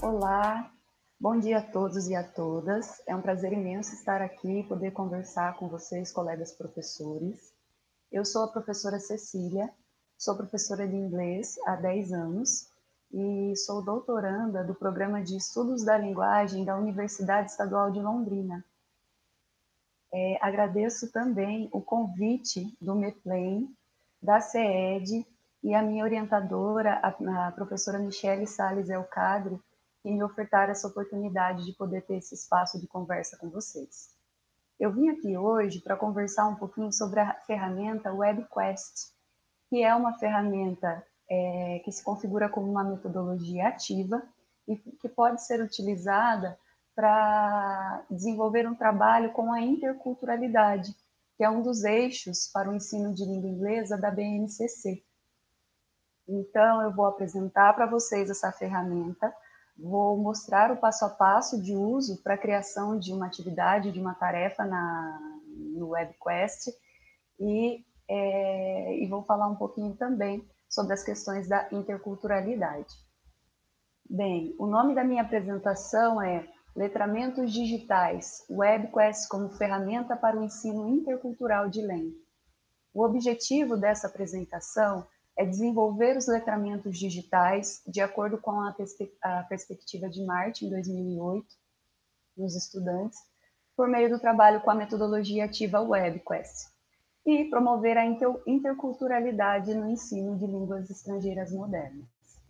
Olá, bom dia a todos e a todas. É um prazer imenso estar aqui e poder conversar com vocês, colegas professores. Eu sou a professora Cecília, sou professora de inglês há 10 anos e sou doutoranda do Programa de Estudos da Linguagem da Universidade Estadual de Londrina. Agradeço também o convite do MEPLAN, da CEED e a minha orientadora, a professora Michele Salles Elcadre, que me ofertaram essa oportunidade de poder ter esse espaço de conversa com vocês. Eu vim aqui hoje para conversar um pouquinho sobre a ferramenta WebQuest, que é uma ferramenta que se configura como uma metodologia ativa e que pode ser utilizada para desenvolver um trabalho com a interculturalidade, que é um dos eixos para o ensino de língua inglesa da BNCC. Então, eu vou apresentar para vocês essa ferramenta, vou mostrar o passo a passo de uso para a criação de uma atividade, de uma tarefa no WebQuest e vou falar um pouquinho também sobre as questões da interculturalidade. Bem, o nome da minha apresentação é Letramentos Digitais, WebQuest como ferramenta para o ensino intercultural de LEM. O objetivo dessa apresentação é desenvolver os letramentos digitais de acordo com a perspectiva de Martin, em 2008, nos estudantes, por meio do trabalho com a metodologia ativa WebQuest, e promover a interculturalidade no ensino de línguas estrangeiras modernas.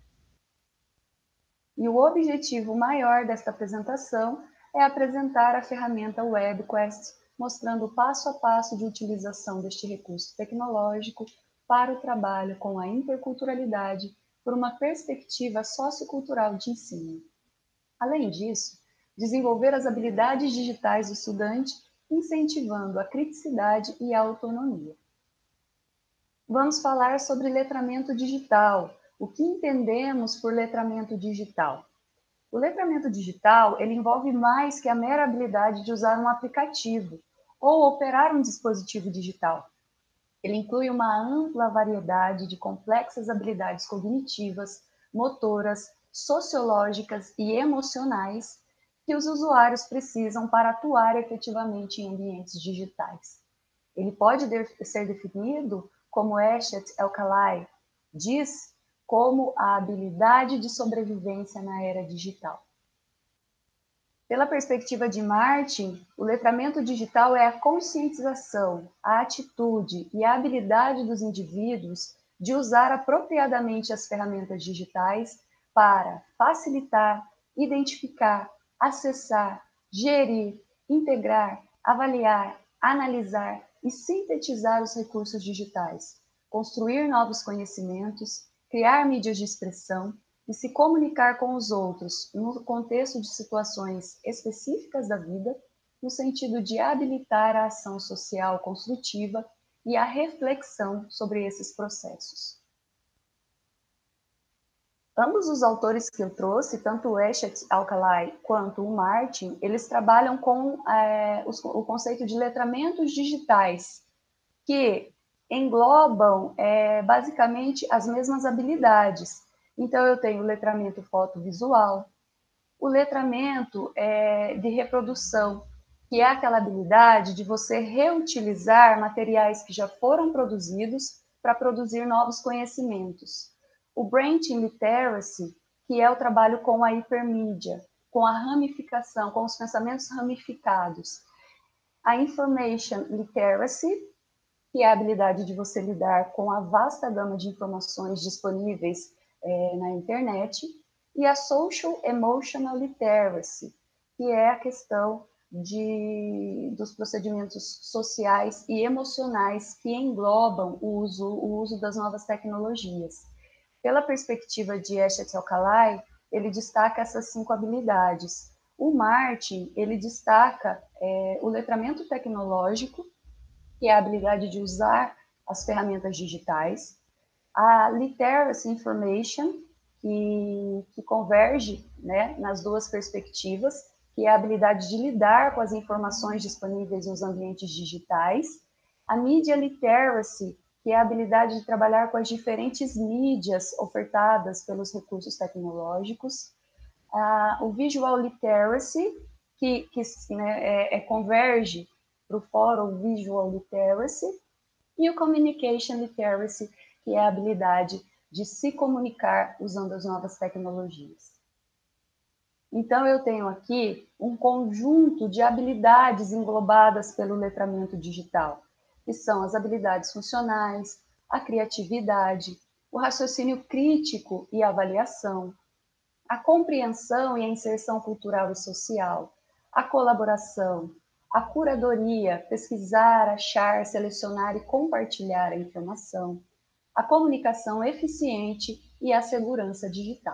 E o objetivo maior desta apresentação é apresentar a ferramenta WebQuest, mostrando o passo a passo de utilização deste recurso tecnológico para o trabalho com a interculturalidade por uma perspectiva sociocultural de ensino. Além disso, desenvolver as habilidades digitais do estudante, incentivando a criticidade e a autonomia. Vamos falar sobre letramento digital. O que entendemos por letramento digital? O letramento digital, ele envolve mais que a mera habilidade de usar um aplicativo ou operar um dispositivo digital. Ele inclui uma ampla variedade de complexas habilidades cognitivas, motoras, sociológicas e emocionais que os usuários precisam para atuar efetivamente em ambientes digitais. Ele pode ser definido como Eshet Alcalay diz, como a habilidade de sobrevivência na era digital. Pela perspectiva de Martin, o letramento digital é a conscientização, a atitude e a habilidade dos indivíduos de usar apropriadamente as ferramentas digitais para facilitar, identificar, acessar, gerir, integrar, avaliar, analisar e sintetizar os recursos digitais, construir novos conhecimentos, criar mídias de expressão e se comunicar com os outros no contexto de situações específicas da vida, no sentido de habilitar a ação social construtiva e a reflexão sobre esses processos. Ambos os autores que eu trouxe, tanto o Eshet Alcalay quanto o Martin, eles trabalham com o conceito de letramentos digitais, que englobam basicamente as mesmas habilidades. Então, eu tenho o letramento fotovisual, o letramento de reprodução, que é aquela habilidade de você reutilizar materiais que já foram produzidos para produzir novos conhecimentos. O Branching Literacy, que é o trabalho com a hipermídia, com a ramificação, com os pensamentos ramificados. A Information Literacy, que é a habilidade de você lidar com a vasta gama de informações disponíveis na internet, e a Social Emotional Literacy, que é a questão dos procedimentos sociais e emocionais que englobam o uso das novas tecnologias. Pela perspectiva de Eshet Alcalay, ele destaca essas 5 habilidades. O Martin, ele destaca o letramento tecnológico, que é a habilidade de usar as ferramentas digitais, a Literacy Information, que converge, né, nas duas perspectivas, que é a habilidade de lidar com as informações disponíveis nos ambientes digitais, a Media Literacy, que é a habilidade de trabalhar com as diferentes mídias ofertadas pelos recursos tecnológicos, O Visual Literacy, que né, converge para o fórum Visual Literacy, e o Communication Literacy, que é a habilidade de se comunicar usando as novas tecnologias. Então, eu tenho aqui um conjunto de habilidades englobadas pelo letramento digital, que são as habilidades funcionais, a criatividade, o raciocínio crítico e avaliação, a compreensão e a inserção cultural e social, a colaboração, a curadoria, pesquisar, achar, selecionar e compartilhar a informação, a comunicação eficiente e a segurança digital.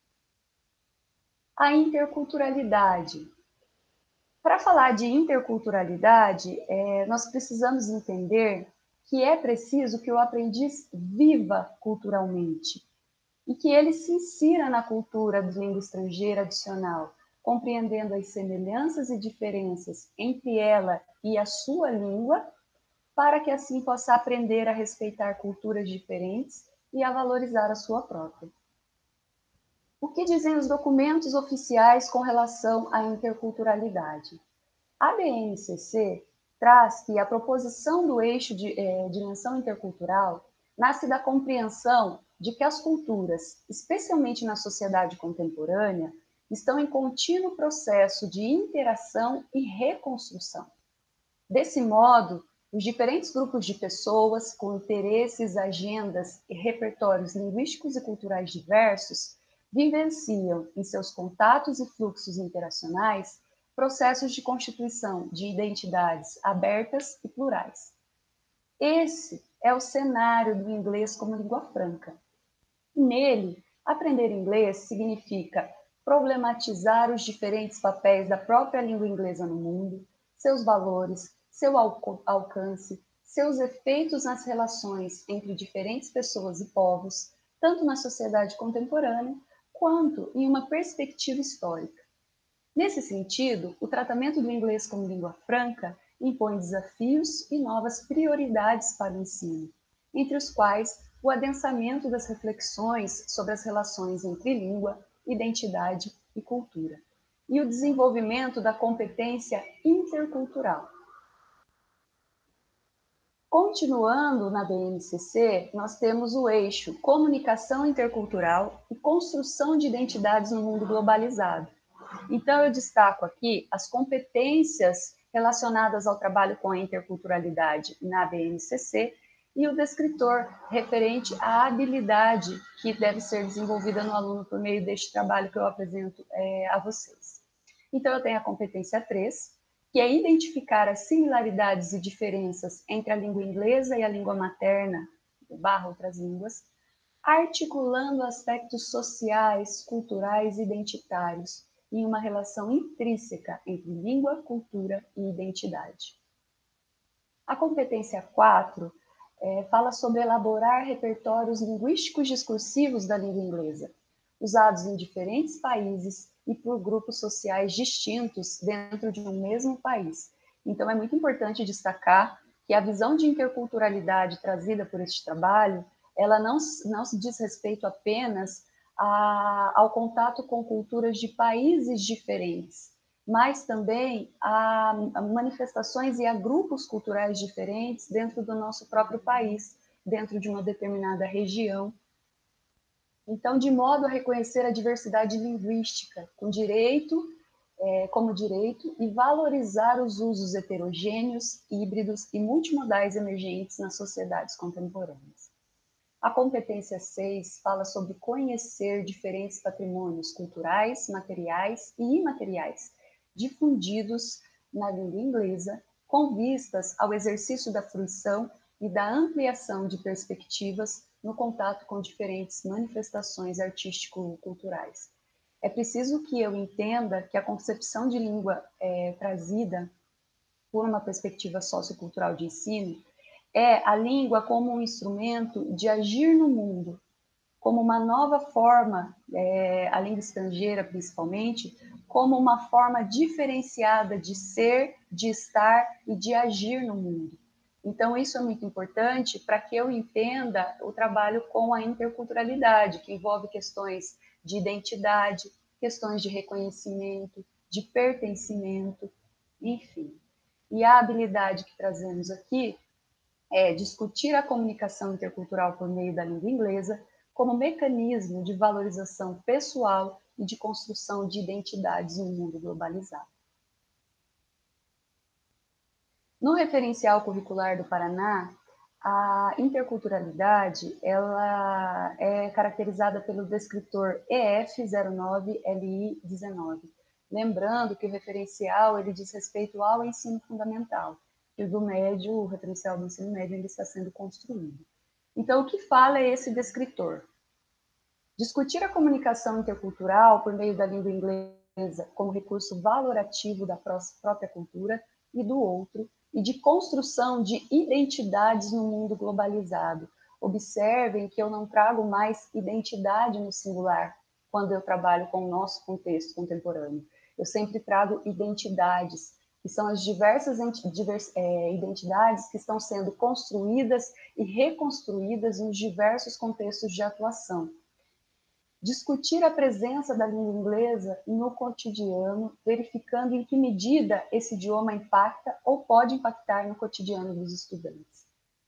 A interculturalidade. Para falar de interculturalidade, nós precisamos entender que é preciso que o aprendiz viva culturalmente e que ele se insira na cultura de língua estrangeira adicional, compreendendo as semelhanças e diferenças entre ela e a sua língua, para que assim possa aprender a respeitar culturas diferentes e a valorizar a sua própria. O que dizem os documentos oficiais com relação à interculturalidade? A BNCC traz que a proposição do eixo de dimensão intercultural nasce da compreensão de que as culturas, especialmente na sociedade contemporânea, estão em contínuo processo de interação e reconstrução. Desse modo, os diferentes grupos de pessoas com interesses, agendas e repertórios linguísticos e culturais diversos vivenciam, em seus contatos e fluxos interacionais, processos de constituição de identidades abertas e plurais. Esse é o cenário do inglês como língua franca. Nele, aprender inglês significa problematizar os diferentes papéis da própria língua inglesa no mundo, seus valores, seu alcance, seus efeitos nas relações entre diferentes pessoas e povos, tanto na sociedade contemporânea quanto em uma perspectiva histórica. Nesse sentido, o tratamento do inglês como língua franca impõe desafios e novas prioridades para o ensino, entre os quais o adensamento das reflexões sobre as relações entre língua, identidade e cultura, e o desenvolvimento da competência intercultural. Continuando na BNCC, nós temos o eixo comunicação intercultural e construção de identidades no mundo globalizado. Então, eu destaco aqui as competências relacionadas ao trabalho com a interculturalidade na BNCC e o descritor referente à habilidade que deve ser desenvolvida no aluno por meio deste trabalho que eu apresento a vocês. Então, eu tenho a competência 3, que é identificar as similaridades e diferenças entre a língua inglesa e a língua materna, / outras línguas, articulando aspectos sociais, culturais e identitários em uma relação intrínseca entre língua, cultura e identidade. A competência 4 fala sobre elaborar repertórios linguísticos discursivos da língua inglesa, usados em diferentes países e por grupos sociais distintos dentro de um mesmo país. Então, é muito importante destacar que a visão de interculturalidade trazida por este trabalho, ela não se diz respeito apenas ao contato com culturas de países diferentes, mas também a manifestações e a grupos culturais diferentes dentro do nosso próprio país, dentro de uma determinada região. Então, de modo a reconhecer a diversidade linguística como direito e valorizar os usos heterogêneos, híbridos e multimodais emergentes nas sociedades contemporâneas. A competência 6 fala sobre conhecer diferentes patrimônios culturais, materiais e imateriais, difundidos na língua inglesa, com vistas ao exercício da fruição e da ampliação de perspectivas no contato com diferentes manifestações artístico-culturais. É preciso que eu entenda que a concepção de língua trazida por uma perspectiva sociocultural de ensino é a língua como um instrumento de agir no mundo, como uma nova forma, a língua estrangeira principalmente, como uma forma diferenciada de ser, de estar e de agir no mundo. Então, isso é muito importante para que eu entenda o trabalho com a interculturalidade, que envolve questões de identidade, questões de reconhecimento, de pertencimento, enfim. E a habilidade que trazemos aqui é discutir a comunicação intercultural por meio da língua inglesa como mecanismo de valorização pessoal e de construção de identidades no mundo globalizado. No referencial curricular do Paraná, a interculturalidade ela é caracterizada pelo descritor EF09LI19. Lembrando que o referencial ele diz respeito ao ensino fundamental, e o do médio, o referencial do ensino médio, ainda está sendo construído. Então, o que fala é esse descritor? Discutir a comunicação intercultural por meio da língua inglesa como recurso valorativo da própria cultura e do outro, e de construção de identidades no mundo globalizado. Observem que eu não trago mais identidade no singular quando eu trabalho com o nosso contexto contemporâneo. Eu sempre trago identidades, que são as diversas identidades que estão sendo construídas e reconstruídas nos diversos contextos de atuação. Discutir a presença da língua inglesa no cotidiano, verificando em que medida esse idioma impacta ou pode impactar no cotidiano dos estudantes.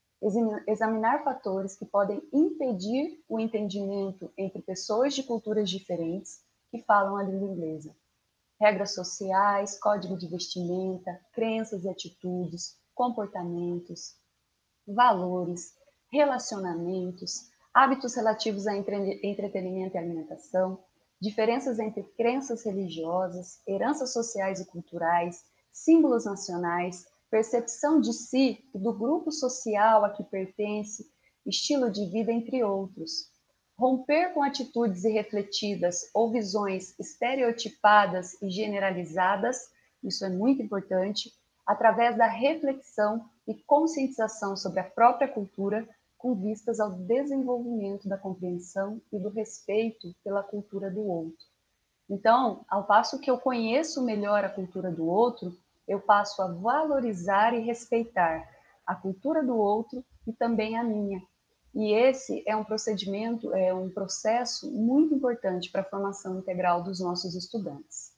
Examinar fatores que podem impedir o entendimento entre pessoas de culturas diferentes que falam a língua inglesa. Regras sociais, código de vestimenta, crenças e atitudes, comportamentos, valores, relacionamentos, hábitos relativos a entretenimento e alimentação, diferenças entre crenças religiosas, heranças sociais e culturais, símbolos nacionais, percepção de si e do grupo social a que pertence, estilo de vida, entre outros. Romper com atitudes irrefletidas ou visões estereotipadas e generalizadas, isso é muito importante, através da reflexão e conscientização sobre a própria cultura, com vistas ao desenvolvimento da compreensão e do respeito pela cultura do outro. Então, ao passo que eu conheço melhor a cultura do outro, eu passo a valorizar e respeitar a cultura do outro e também a minha. E esse é um procedimento, é um processo muito importante para a formação integral dos nossos estudantes.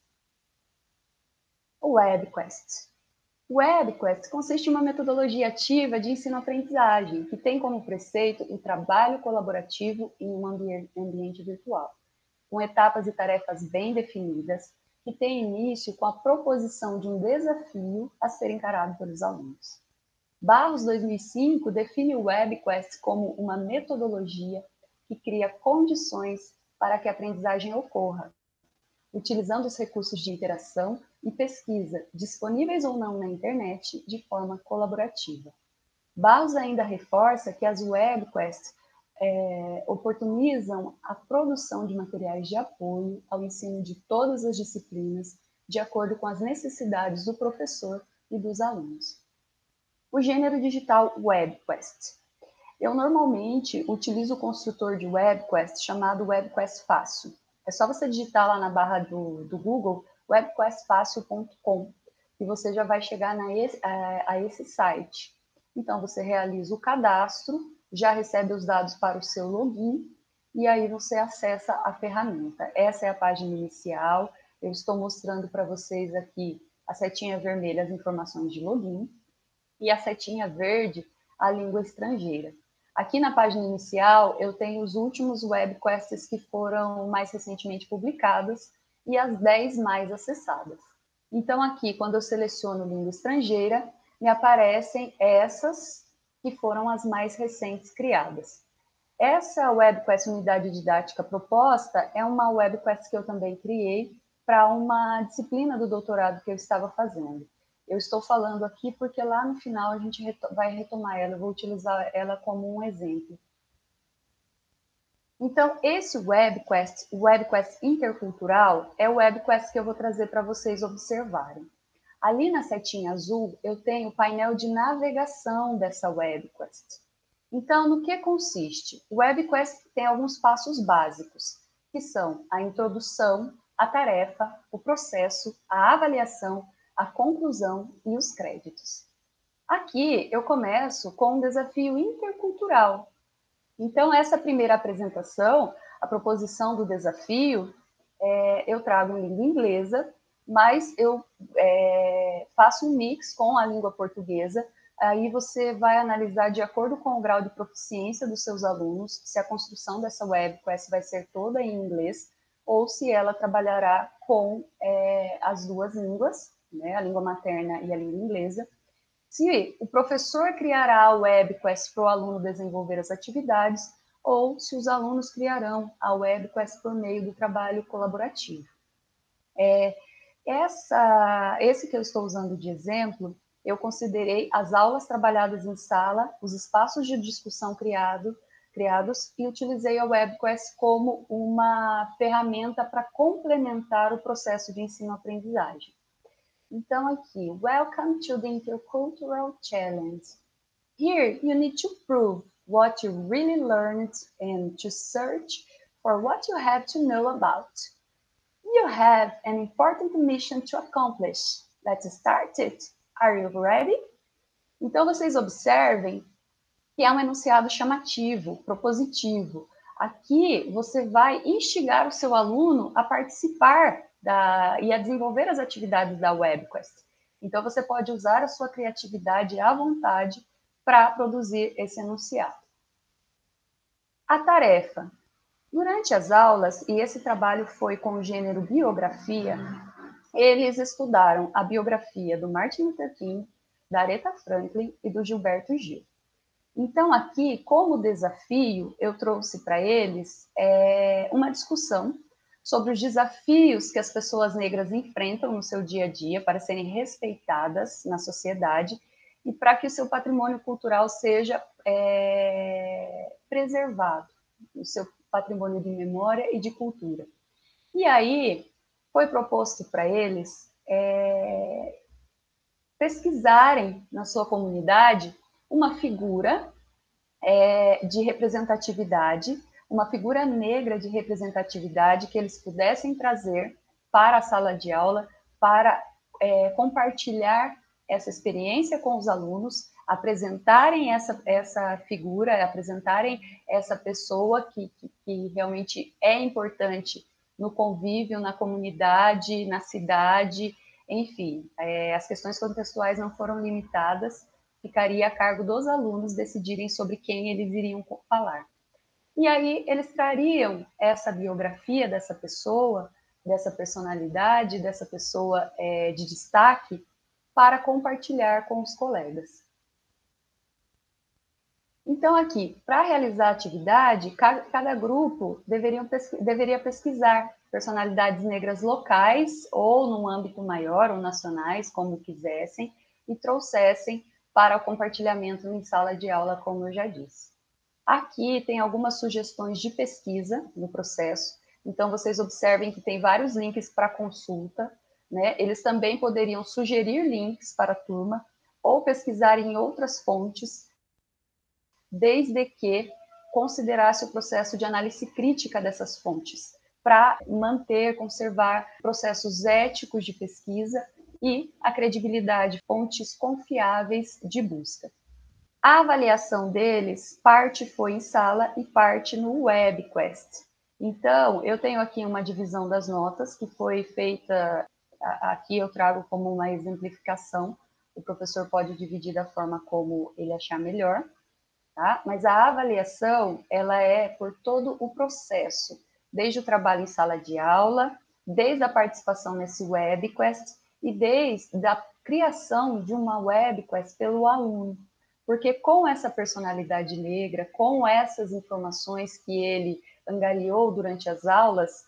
O WebQuest. O WebQuest consiste em uma metodologia ativa de ensino-aprendizagem, que tem como preceito o trabalho colaborativo em um ambiente virtual, com etapas e tarefas bem definidas, que tem início com a proposição de um desafio a ser encarado pelos alunos. Barros 2005 define o WebQuest como uma metodologia que cria condições para que a aprendizagem ocorra, utilizando os recursos de interação e pesquisa, disponíveis ou não na internet, de forma colaborativa. Barros ainda reforça que as WebQuests oportunizam a produção de materiais de apoio ao ensino de todas as disciplinas, de acordo com as necessidades do professor e dos alunos. O gênero digital WebQuest. Eu normalmente utilizo o construtor de WebQuest chamado WebQuest Fácil. É só você digitar lá na barra do Google webquestfacil.com e você já vai chegar a esse site. Então, você realiza o cadastro, já recebe os dados para o seu login e aí você acessa a ferramenta. Essa é a página inicial. Eu estou mostrando para vocês aqui a setinha vermelha, as informações de login, e a setinha verde, a língua estrangeira. Aqui na página inicial, eu tenho os últimos webquests que foram mais recentemente publicados e as 10 mais acessadas. Então, aqui, quando eu seleciono língua estrangeira, me aparecem essas que foram as mais recentes criadas. Essa webquest unidade didática proposta é uma webquest que eu também criei para uma disciplina do doutorado que eu estava fazendo. Eu estou falando aqui porque lá no final a gente vai retomar ela, eu vou utilizar ela como um exemplo. Então, esse webquest, o webquest intercultural, é o webquest que eu vou trazer para vocês observarem. Ali na setinha azul, eu tenho o painel de navegação dessa webquest. Então, no que consiste? O webquest tem alguns passos básicos, que são a introdução, a tarefa, o processo, a avaliação, a conclusão e os créditos. Aqui eu começo com um desafio intercultural. Então, essa primeira apresentação, a proposição do desafio, eu trago em língua inglesa, mas eu faço um mix com a língua portuguesa. Aí você vai analisar de acordo com o grau de proficiência dos seus alunos, se a construção dessa webquest vai ser toda em inglês, ou se ela trabalhará com as duas línguas, né, a língua materna e a língua inglesa. Se o professor criará a webquest para o aluno desenvolver as atividades, ou se os alunos criarão a webquest por meio do trabalho colaborativo. Esse que eu estou usando de exemplo, eu considerei as aulas trabalhadas em sala, os espaços de discussão criados e utilizei a webquest como uma ferramenta para complementar o processo de ensino-aprendizagem. Então, aqui, welcome to the Intercultural Challenge. Here, you need to prove what you really learned and to search for what you have to know about. You have an important mission to accomplish. Let's start it. Are you ready? Então, vocês observem que é um enunciado chamativo, propositivo. Aqui, você vai instigar o seu aluno a participar e a desenvolver as atividades da webquest. Então, você pode usar a sua criatividade à vontade para produzir esse enunciado. A tarefa. Durante as aulas, e esse trabalho foi com o gênero biografia, eles estudaram a biografia do Martin Luther King, da Aretha Franklin e do Gilberto Gil. Então, aqui, como desafio, eu trouxe para eles uma discussão sobre os desafios que as pessoas negras enfrentam no seu dia a dia para serem respeitadas na sociedade e para que o seu patrimônio cultural seja preservado, o seu patrimônio de memória e de cultura. E aí, foi proposto para eles pesquisarem na sua comunidade uma figura de representatividade, uma figura negra de representatividade que eles pudessem trazer para a sala de aula, para compartilhar essa experiência com os alunos, apresentarem essa figura, apresentarem essa pessoa que realmente é importante no convívio, na comunidade, na cidade, enfim, as questões contextuais não foram limitadas, ficaria a cargo dos alunos decidirem sobre quem eles iriam falar. E aí eles trariam essa biografia dessa pessoa, dessa personalidade, dessa pessoa de destaque, para compartilhar com os colegas. Então, aqui, para realizar a atividade, cada grupo deveria pesquisar personalidades negras locais, ou num âmbito maior, ou nacionais, como quisessem, e trouxessem para o compartilhamento em sala de aula, como eu já disse. Aqui tem algumas sugestões de pesquisa no processo, então vocês observem que tem vários links para consulta, né? Eles também poderiam sugerir links para a turma, ou pesquisar em outras fontes, desde que considerasse o processo de análise crítica dessas fontes, para conservar processos éticos de pesquisa e a credibilidade, fontes confiáveis de busca. A avaliação deles, parte foi em sala e parte no webquest. Então, eu tenho aqui uma divisão das notas que foi feita, aqui eu trago como uma exemplificação, o professor pode dividir da forma como ele achar melhor, tá? Mas a avaliação, ela é por todo o processo, desde o trabalho em sala de aula, desde a participação nesse webquest e desde a criação de uma webquest pelo aluno. Porque com essa personalidade negra, com essas informações que ele angariou durante as aulas,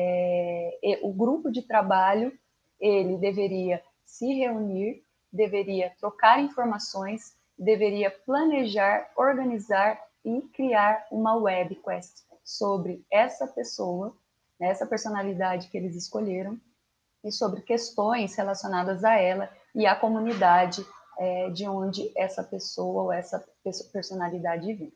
o grupo de trabalho, ele deveria se reunir, deveria trocar informações, deveria planejar, organizar e criar uma webquest sobre essa pessoa, essa personalidade que eles escolheram, e sobre questões relacionadas a ela e à comunidade de onde essa pessoa ou essa personalidade vem.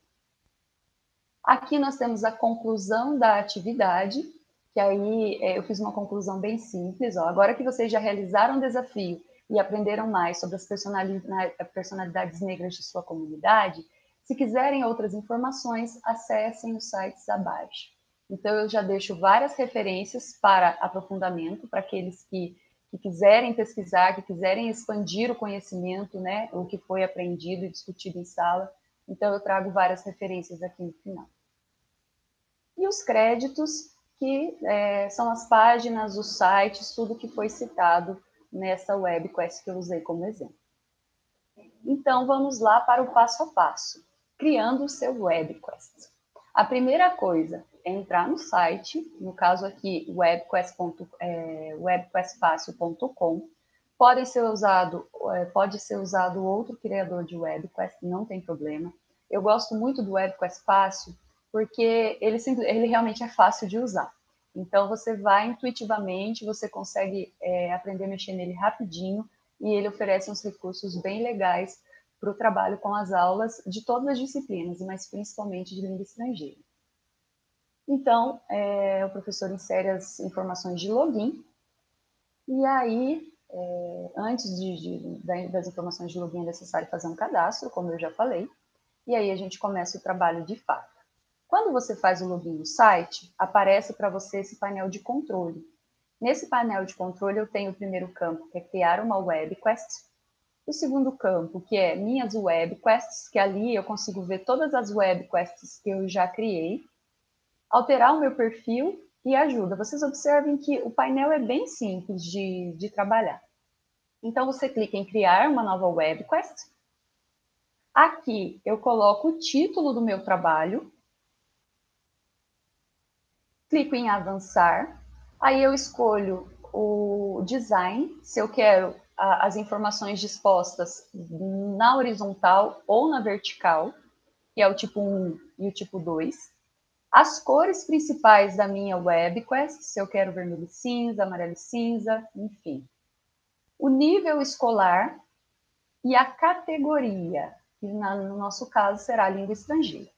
Aqui nós temos a conclusão da atividade, que aí eu fiz uma conclusão bem simples. Agora que vocês já realizaram o desafio e aprenderam mais sobre as personalidades negras de sua comunidade, se quiserem outras informações, acessem os sites abaixo. Então, eu já deixo várias referências para aprofundamento, para aqueles que quiserem pesquisar, que quiserem expandir o conhecimento, né, o que foi aprendido e discutido em sala. Então, eu trago várias referências aqui no final. E os créditos, que são as páginas, os sites, tudo que foi citado nessa webquest que eu usei como exemplo. Então, vamos lá para o passo a passo, criando o seu webquest. A primeira coisa é entrar no site, no caso aqui, webquestfácil.com. Pode ser usado outro criador de webquest, não tem problema. Eu gosto muito do webquest fácil, porque ele realmente é fácil de usar. Então, você vai intuitivamente, você consegue aprender a mexer nele rapidinho, e ele oferece uns recursos bem legais para o trabalho com as aulas de todas as disciplinas, mas principalmente de língua estrangeira. Então, o professor insere as informações de login, e aí, antes das informações de login, é necessário fazer um cadastro, como eu já falei, e aí a gente começa o trabalho de fato. Quando você faz o login no site, aparece para você esse painel de controle. Nesse painel de controle, eu tenho o primeiro campo, que é criar uma webquest. O segundo campo, que é minhas webquests, que ali eu consigo ver todas as webquests que eu já criei. Alterar o meu perfil e ajuda. Vocês observem que o painel é bem simples de trabalhar. Então, você clica em criar uma nova webquest. Aqui, eu coloco o título do meu trabalho. Clico em avançar. Aí eu escolho o design, se eu quero as informações dispostas na horizontal ou na vertical, que é o tipo 1 e o tipo 2. As cores principais da minha webquest, se eu quero vermelho e cinza, amarelo e cinza, enfim. O nível escolar e a categoria, que no nosso caso será língua estrangeira.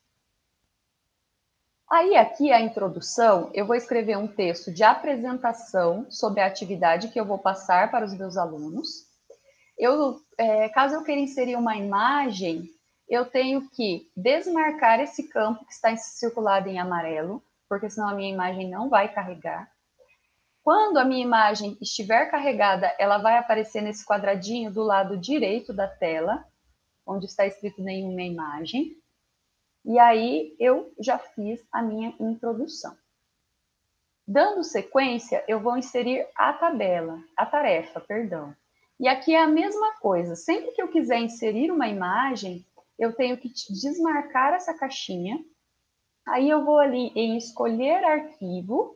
Aí, aqui a introdução, eu vou escrever um texto de apresentação sobre a atividade que eu vou passar para os meus alunos. Caso eu queira inserir uma imagem, eu tenho que desmarcar esse campo que está circulado em amarelo, porque senão a minha imagem não vai carregar. Quando a minha imagem estiver carregada, ela vai aparecer nesse quadradinho do lado direito da tela, onde está escrito nenhuma imagem. E aí eu já fiz a minha introdução. Dando sequência, eu vou inserir a tarefa, perdão. E aqui é a mesma coisa. Sempre que eu quiser inserir uma imagem, eu tenho que desmarcar essa caixinha. Aí eu vou ali em escolher arquivo,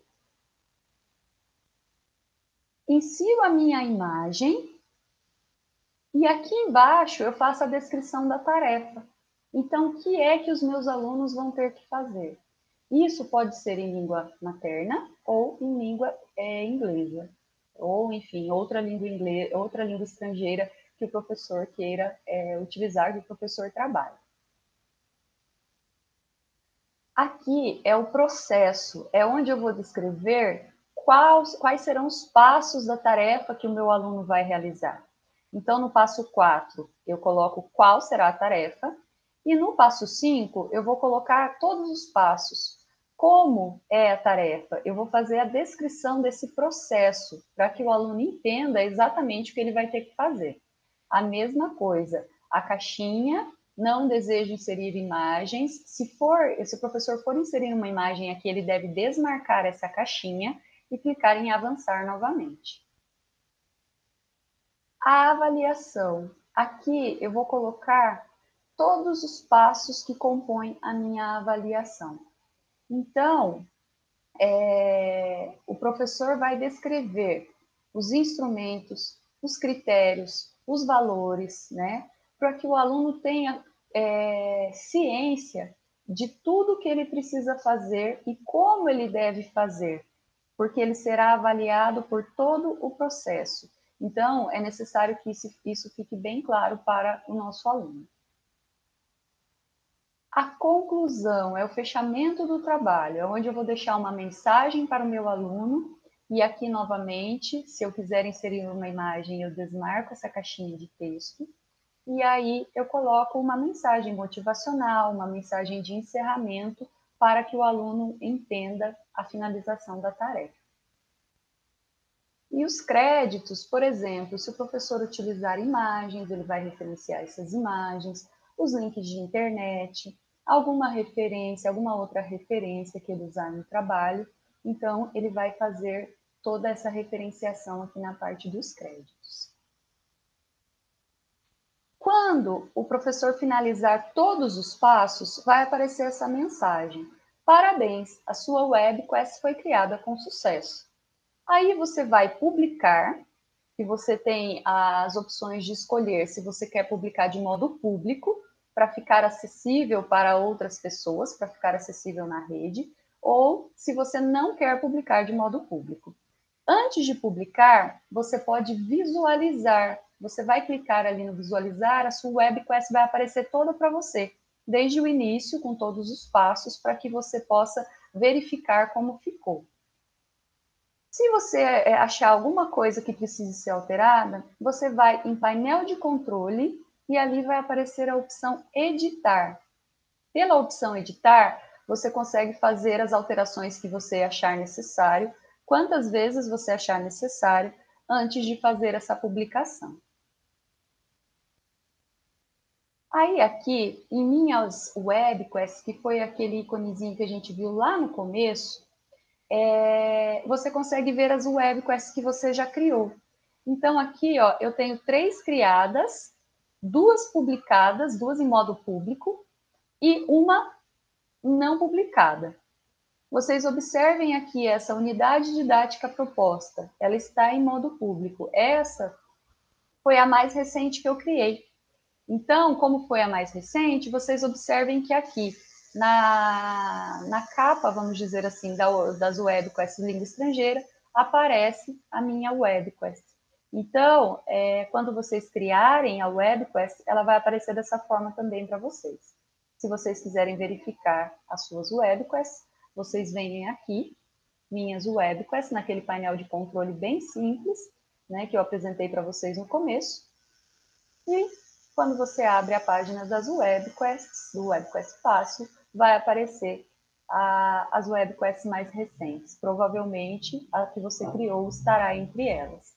insiro a minha imagem e aqui embaixo eu faço a descrição da tarefa. Então, o que é que os meus alunos vão ter que fazer? Isso pode ser em língua materna ou em língua inglesa, ou, enfim, outra língua estrangeira que o professor queira utilizar, que o professor trabalhe. Aqui é o processo, é onde eu vou descrever quais serão os passos da tarefa que o meu aluno vai realizar. Então, no passo 4, eu coloco qual será a tarefa, e no passo 5, eu vou colocar todos os passos. Como é a tarefa? Eu vou fazer a descrição desse processo, para que o aluno entenda exatamente o que ele vai ter que fazer. A mesma coisa, a caixinha, não desejo inserir imagens. Se o professor for inserir uma imagem aqui, ele deve desmarcar essa caixinha e clicar em avançar novamente. A avaliação. Aqui eu vou colocar todos os passos que compõem a minha avaliação. Então, o professor vai descrever os instrumentos, os critérios, os valores, né? Para que o aluno tenha ciência de tudo que ele precisa fazer e como ele deve fazer, porque ele será avaliado por todo o processo. Então, é necessário que isso fique bem claro para o nosso aluno. A conclusão é o fechamento do trabalho, é onde eu vou deixar uma mensagem para o meu aluno, e aqui novamente, se eu quiser inserir uma imagem, eu desmarco essa caixinha de texto, e aí eu coloco uma mensagem motivacional, uma mensagem de encerramento, para que o aluno entenda a finalização da tarefa. E os créditos, por exemplo, se o professor utilizar imagens, ele vai referenciar essas imagens, os links de internet, alguma referência, alguma outra referência que ele usar no trabalho, então ele vai fazer toda essa referenciação aqui na parte dos créditos. Quando o professor finalizar todos os passos, vai aparecer essa mensagem: parabéns, a sua webquest foi criada com sucesso. Aí você vai publicar, e você tem as opções de escolher se você quer publicar de modo público, para ficar acessível para outras pessoas, para ficar acessível na rede, ou se você não quer publicar de modo público. Antes de publicar, você pode visualizar. Você vai clicar ali no visualizar, a sua webquest vai aparecer toda para você, desde o início, com todos os passos, para que você possa verificar como ficou. Se você achar alguma coisa que precise ser alterada, você vai em painel de controle e ali vai aparecer a opção editar. Pela opção editar, você consegue fazer as alterações que você achar necessário, quantas vezes você achar necessário, antes de fazer essa publicação. Aí aqui, em minhas webquests, que foi aquele íconezinho que a gente viu lá no começo, você consegue ver as webquests que você já criou. Então aqui, ó, eu tenho 3 criadas, 2 publicadas, 2 em modo público e uma não publicada. Vocês observem aqui essa unidade didática proposta, ela está em modo público. Essa foi a mais recente que eu criei. Então, como foi a mais recente, vocês observem que aqui, na capa, vamos dizer assim, das webquests língua estrangeira, aparece a minha webquest. Então, quando vocês criarem a webquest, ela vai aparecer dessa forma também para vocês. Se vocês quiserem verificar as suas webquests, vocês vêm aqui, minhas webquests, naquele painel de controle bem simples, né, que eu apresentei para vocês no começo, e quando você abre a página das webquests, do webquest fácil, vai aparecer as webquests mais recentes. Provavelmente a que você criou estará entre elas.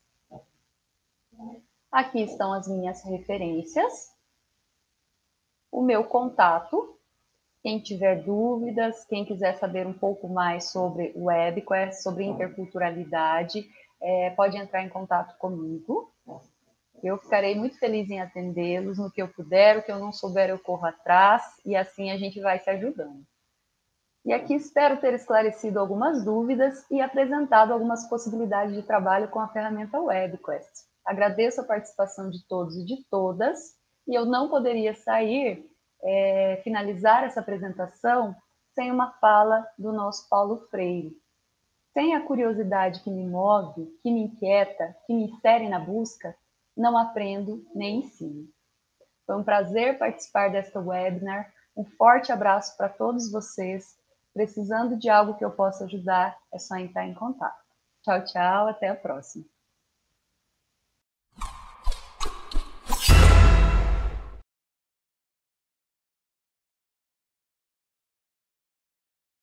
Aqui estão as minhas referências, o meu contato. Quem tiver dúvidas, quem quiser saber um pouco mais sobre webquest, sobre interculturalidade, pode entrar em contato comigo. Eu ficarei muito feliz em atendê-los no que eu puder, o que eu não souber eu corro atrás, e assim a gente vai se ajudando. E aqui espero ter esclarecido algumas dúvidas e apresentado algumas possibilidades de trabalho com a ferramenta webquest. Agradeço a participação de todos e de todas, e eu não poderia finalizar essa apresentação sem uma fala do nosso Paulo Freire. Sem a curiosidade que me move, que me inquieta, que me insere na busca, não aprendo nem ensino. Foi um prazer participar desta webinar. Um forte abraço para todos vocês. Precisando de algo que eu possa ajudar, é só entrar em contato. Tchau, tchau, até a próxima.